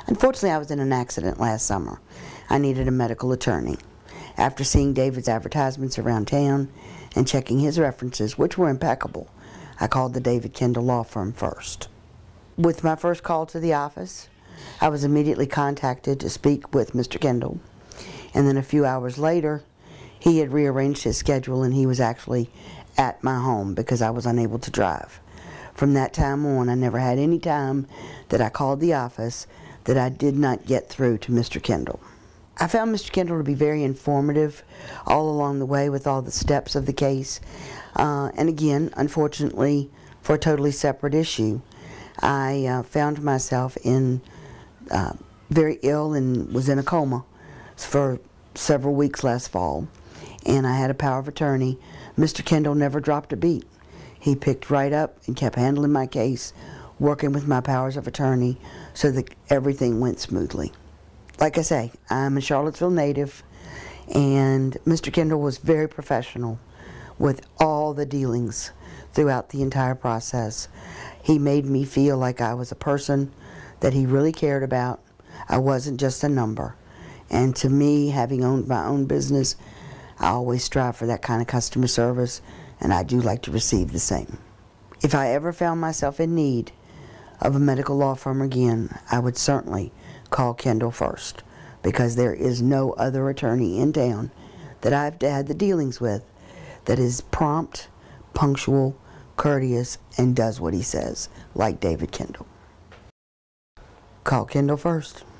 Unfortunately, I was in an accident last summer. I needed a medical attorney. After seeing David's advertisements around town and checking his references, which were impeccable, I called the David Kendall Law Firm first. With my first call to the office, I was immediately contacted to speak with Mr. Kendall, and then a few hours later, he had rearranged his schedule and he was actually at my home because I was unable to drive. From that time on, I never had any time that I called the office that I did not get through to Mr. Kendall. I found Mr. Kendall to be very informative all along the way with all the steps of the case. And again, unfortunately, for a totally separate issue, I found myself very ill and was in a coma for several weeks last fall. And I had a power of attorney. Mr. Kendall never dropped a beat. He picked right up and kept handling my case, working with my powers of attorney so that everything went smoothly. Like I say, I'm a Charlottesville native, and Mr. Kendall was very professional with all the dealings throughout the entire process. He made me feel like I was a person that he really cared about. I wasn't just a number. And to me, having owned my own business, I always strive for that kind of customer service, and I do like to receive the same. If I ever found myself in need of a medical law firm again, I would certainly call Kendall first, because there is no other attorney in town that I've had the dealings with that is prompt, punctual, courteous, and does what he says, like David Kendall. Call Kendall first.